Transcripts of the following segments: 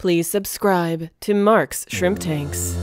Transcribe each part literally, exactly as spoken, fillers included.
Please subscribe to Mark's Shrimp Tanks.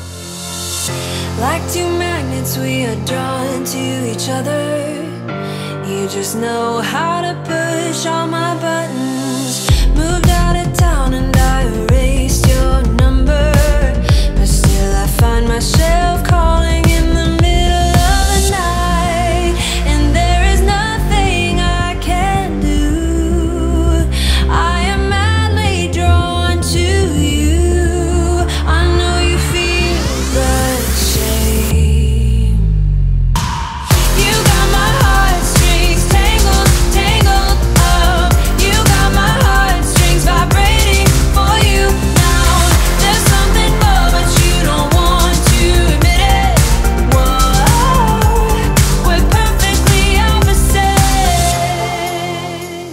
Like two magnets, we are drawn to each other. You just know how to push all my buttons. Moved out of town and I erased your number, but still I find myself calling in the middle of the night, and there is nothing I can do. I am madly drawn to you. I know you feel the same. You got my heartstrings tangled, tangled up. You got my heartstrings vibrating for you now. There's something more, but you don't want to admit it. Whoa, we're perfectly opposite.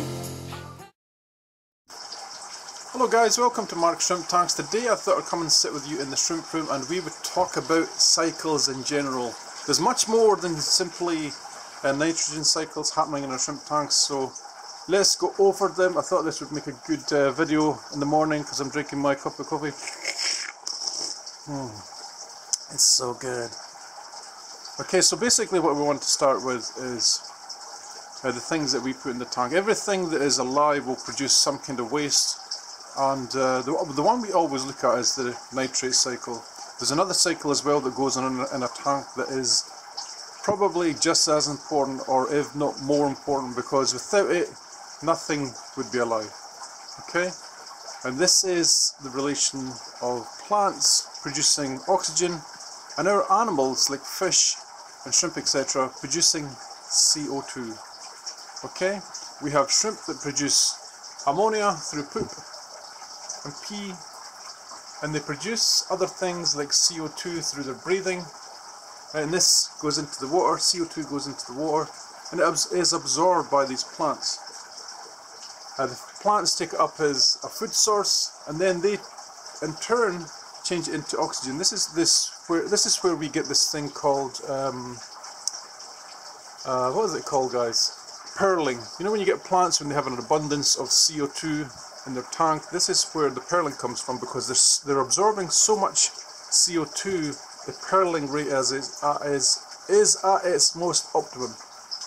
Hello guys, welcome to Mark's Shrimp Tanks. Today I thought I'd come and sit with you in the shrimp room and we would talk about cycles in general. There's much more than simply uh, nitrogen cycles happening in our shrimp tanks, so let's go over them. I thought this would make a good uh, video in the morning because I'm drinking my cup of coffee. Mm, it's so good. Okay, so basically what we want to start with is uh, the things that we put in the tank. Everything that is alive will produce some kind of waste. And uh, the, the one we always look at is the nitrate cycle. There's another cycle as well that goes on in a, in a tank that is probably just as important, or if not more important, because without it nothing would be alive. Okay? And this is the relation of plants producing oxygen and our animals like fish and shrimp et cetera producing C O two. Okay? We have shrimp that produce ammonia through poop and pee, and they produce other things like C O two through their breathing, and this goes into the water. C O two goes into the water and it is absorbed by these plants. Uh, the plants take it up as a food source, and then they in turn change it into oxygen. This is this where this is where we get this thing called um, uh, what is it called, guys? Pearling. You know when you get plants when they have an abundance of C O two in their tank, this is where the pearling comes from, because they're, they're absorbing so much C O two, the pearling rate as is, uh, is, is at its most optimum.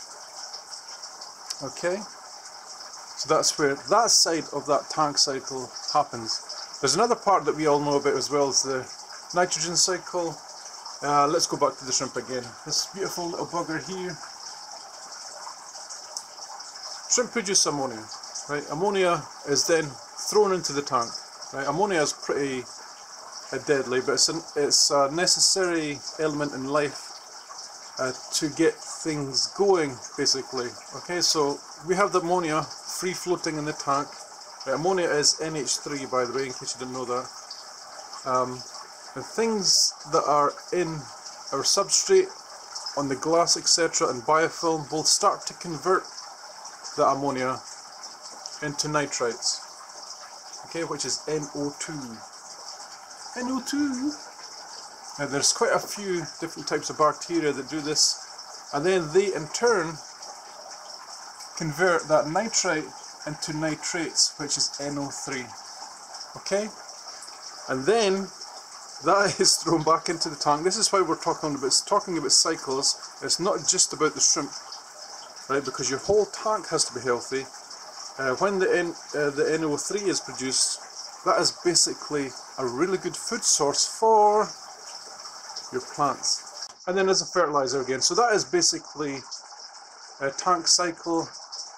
Okay? So that's where that side of that tank cycle happens. There's another part that we all know about as well, is the nitrogen cycle. Uh, let's go back to the shrimp again. This beautiful little bugger here. Shrimp produce ammonia. Right, ammonia is then thrown into the tank. Right, ammonia is pretty uh, deadly, but it's, an, it's a necessary element in life uh, to get things going, basically. Okay, so we have the ammonia free floating in the tank. Right, ammonia is N H three, by the way, in case you didn't know that. Um, and things that are in our substrate, on the glass, et cetera, and biofilm will start to convert the ammonia into nitrites, okay, which is N O two. N O two. Now there's quite a few different types of bacteria that do this, and then they in turn convert that nitrite into nitrates, which is N O three. Okay, and then that is thrown back into the tank. This is why we're talking about talking about cycles. It's not just about the shrimp, right? Because your whole tank has to be healthy. Uh, when the, N, uh, the N O three is produced, that is basically a really good food source for your plants. And then as a fertilizer again. So that is basically a tank cycle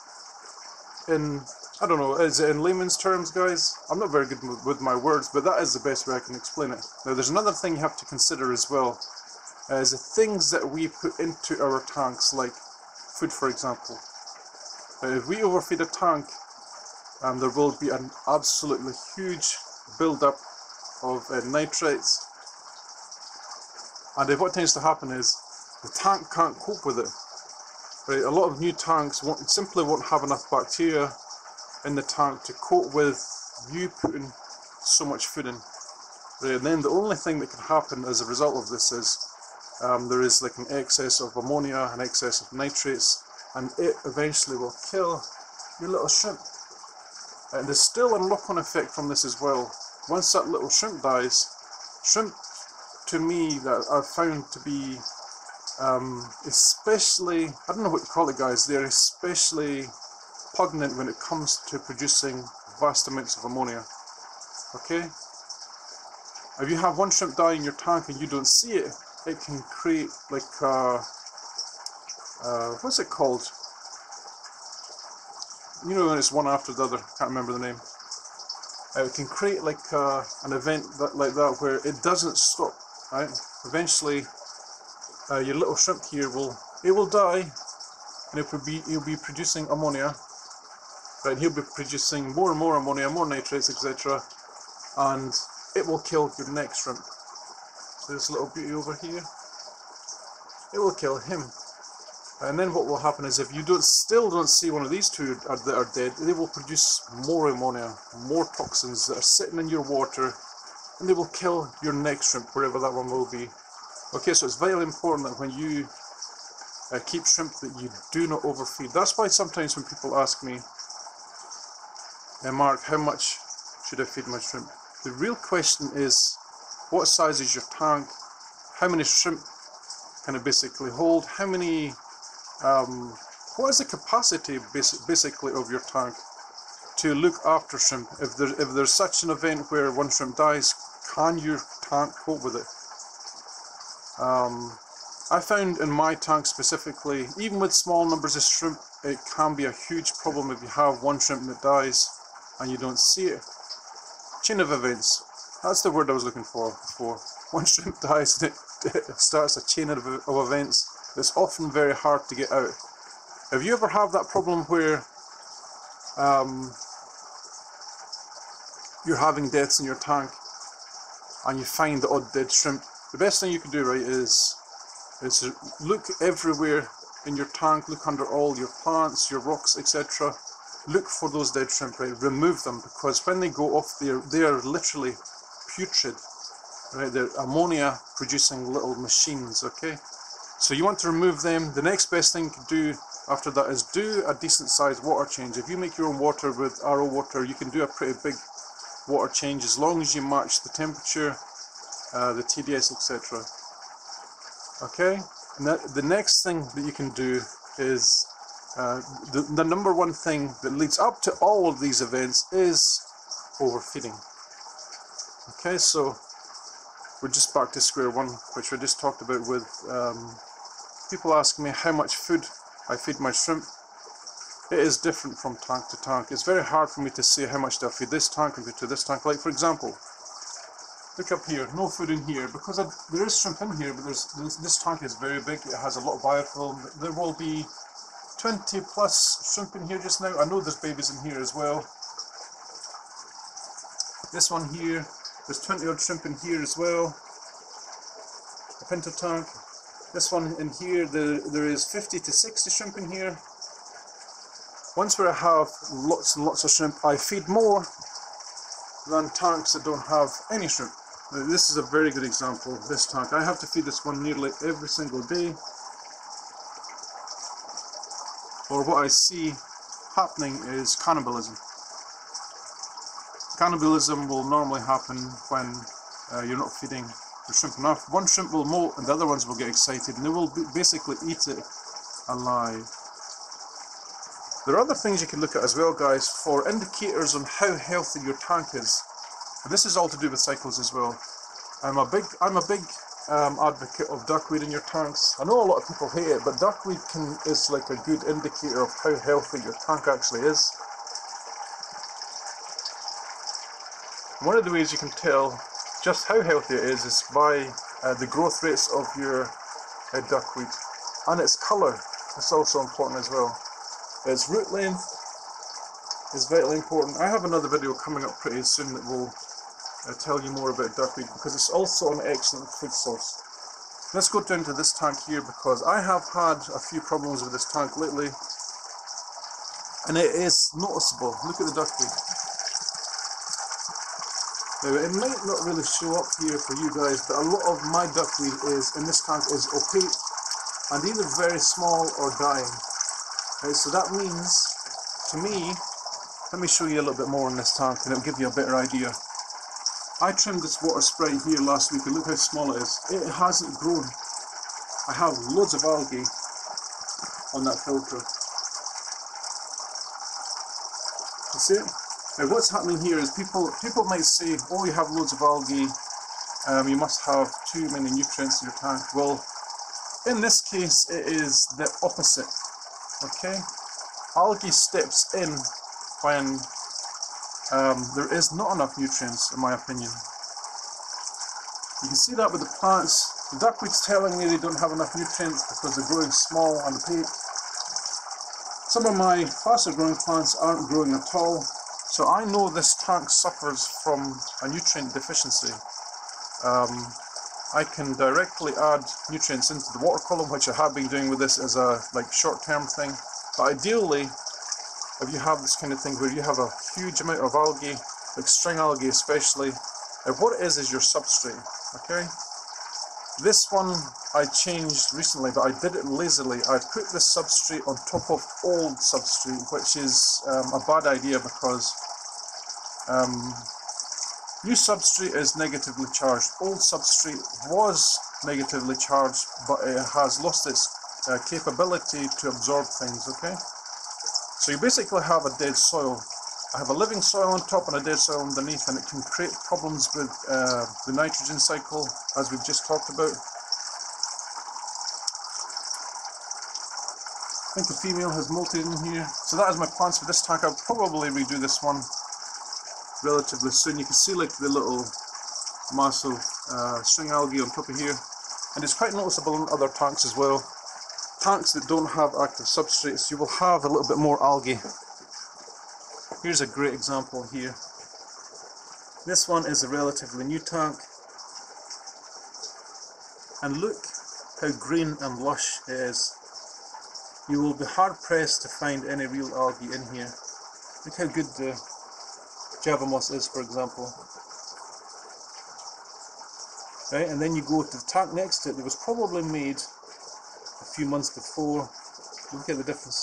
in, I don't know, is it in layman's terms, guys? I'm not very good with my words, but that is the best way I can explain it. Now there's another thing you have to consider as well, uh, is the things that we put into our tanks, like food, for example. Uh, if we overfeed a tank, um, there will be an absolutely huge build-up of uh, nitrates, and uh, what tends to happen is the tank can't cope with it. Right? A lot of new tanks won't, simply won't have enough bacteria in the tank to cope with you putting so much food in. Right? And then the only thing that can happen as a result of this is um, there is like an excess of ammonia, an excess of nitrates, and it eventually will kill your little shrimp. And there's still a knock-on effect from this as well. once that little shrimp dies, shrimp to me that I've found to be um, especially, I don't know what to call it guys, they're especially pungent when it comes to producing vast amounts of ammonia. Okay? If you have one shrimp die in your tank and you don't see it, it can create like uh, uh, what's it called? You know when it's one after the other, can't remember the name. Uh, it can create like uh, an event that, like that where it doesn't stop, right? Eventually uh, your little shrimp here will, it will die and it will be, he'll be producing ammonia, right? He'll be producing more and more ammonia, more nitrates, et cetera. And it will kill your next shrimp. So this little beauty over here, it will kill him. And then what will happen is if you don't still don't see one of these two are, that are dead, they will produce more ammonia, more toxins that are sitting in your water, and they will kill your next shrimp, wherever that one will be. Okay, so it's very important that when you uh, keep shrimp that you do not overfeed. That's why sometimes when people ask me, hey Mark, how much should I feed my shrimp? The real question is, what size is your tank? How many shrimp can it basically hold? How many Um, what is the capacity basic, basically of your tank to look after shrimp? If, there, if there's such an event where one shrimp dies, can your tank cope with it? Um, I found in my tank specifically, even with small numbers of shrimp, it can be a huge problem if you have one shrimp that dies and you don't see it. Chain of events, that's the word I was looking for before. One shrimp dies and it, it starts a chain of, of events. It's often very hard to get out. If you ever have that problem where um, you're having deaths in your tank and you find the odd dead shrimp, the best thing you can do, right, is is to look everywhere in your tank, look under all your plants, your rocks, et cetera. Look for those dead shrimp, right? Remove them, because when they go off, they're they're literally putrid, right? They're ammonia producing little machines, okay? So you want to remove them. The next best thing to do after that is do a decent sized water change. If you make your own water with R O water, you can do a pretty big water change as long as you match the temperature, uh, the T D S, et cetera. Okay? And that, the next thing that you can do is uh, the, the number one thing that leads up to all of these events is overfeeding. Okay, so we're just back to square one, which we just talked about with um, people asking me how much food I feed my shrimp. It is different from tank to tank. It's very hard for me to say how much do I feed this tank compared to this tank. Like for example, look up here, no food in here, because I, there is shrimp in here, but there's, this, this tank is very big, it has a lot of biofilm. There will be twenty plus shrimp in here just now. I know there's babies in here as well. This one here, there's twenty odd shrimp in here as well. A pinto tank. This one in here, there, there is fifty to sixty shrimp in here. Once where I have lots and lots of shrimp, I feed more than tanks that don't have any shrimp. Now, this is a very good example of this tank. I have to feed this one nearly every single day. Or what I see happening is cannibalism. Cannibalism will normally happen when uh, you're not feeding the shrimp enough. One shrimp will molt and the other ones will get excited and they will basically eat it alive. There are other things you can look at as well, guys, for indicators on how healthy your tank is. And this is all to do with cycles as well. I'm a big, I'm a big um, advocate of duckweed in your tanks. I know a lot of people hate it, but duckweed can, is like a good indicator of how healthy your tank actually is. One of the ways you can tell just how healthy it is is by uh, the growth rates of your uh, duckweed. And its colour is also important as well. Its root length is vitally important. I have another video coming up pretty soon that will uh, tell you more about duckweed, because it's also an excellent food source. Let's go down to this tank here, because I have had a few problems with this tank lately and it is noticeable. Look at the duckweed. Now, it might not really show up here for you guys, but a lot of my duckweed is in this tank is opaque and either very small or dying. Right, so that means, to me, let me show you a little bit more in this tank and it'll give you a better idea. I trimmed this water sprite here last week and look how small it is. It hasn't grown. I have loads of algae on that filter. You see it? Now what's happening here is people people might say, oh, you have loads of algae, um, you must have too many nutrients in your tank. Well, in this case it is the opposite. Okay? Algae steps in when um, there is not enough nutrients, in my opinion. You can see that with the plants. The duckweed's telling me they don't have enough nutrients because they're growing small and opaque. Some of my faster growing plants aren't growing at all, so I know this tank suffers from a nutrient deficiency. Um, I can directly add nutrients into the water column, which I have been doing with this as a like short-term thing. But ideally, if you have this kind of thing where you have a huge amount of algae, like string algae especially, and what it is is your substrate. Okay. This one I changed recently, but I did it lazily. I put this substrate on top of old substrate, which is um, a bad idea because um, new substrate is negatively charged. Old substrate was negatively charged, but it has lost its uh, capability to absorb things, okay? So you basically have a dead soil. I have a living soil on top and a dead soil underneath, and it can create problems with uh, the nitrogen cycle, as we've just talked about. I think the female has molted in here. So that is my plans for this tank. I'll probably redo this one relatively soon. You can see like the little mass of uh, string algae on top of here. And it's quite noticeable in other tanks as well. Tanks that don't have active substrates, you will have a little bit more algae. Here's a great example here. This one is a relatively new tank. And look how green and lush it is. You will be hard pressed to find any real algae in here. Look how good the Java moss is, for example. Right, and then you go to the tank next to it that was probably made a few months before. Look at the difference.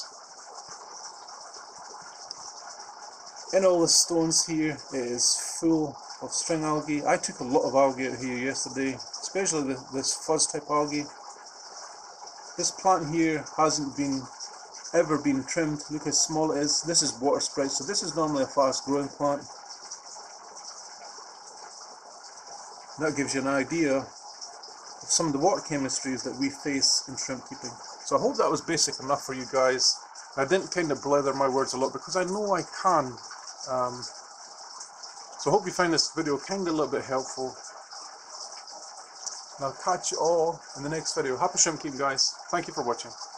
In all the stones here, it is full of string algae. I took a lot of algae out here yesterday, especially the, this fuzz type algae. This plant here hasn't been ever been trimmed. Look how small it is. This is water sprite, so this is normally a fast growing plant. That gives you an idea of some of the water chemistries that we face in shrimp keeping. So I hope that was basic enough for you guys. I didn't kind of blather my words a lot because I know I can. Um, so I hope you find this video kind of a little bit helpful. And I'll catch you all in the next video. Happy shrimp keeping, guys. Thank you for watching.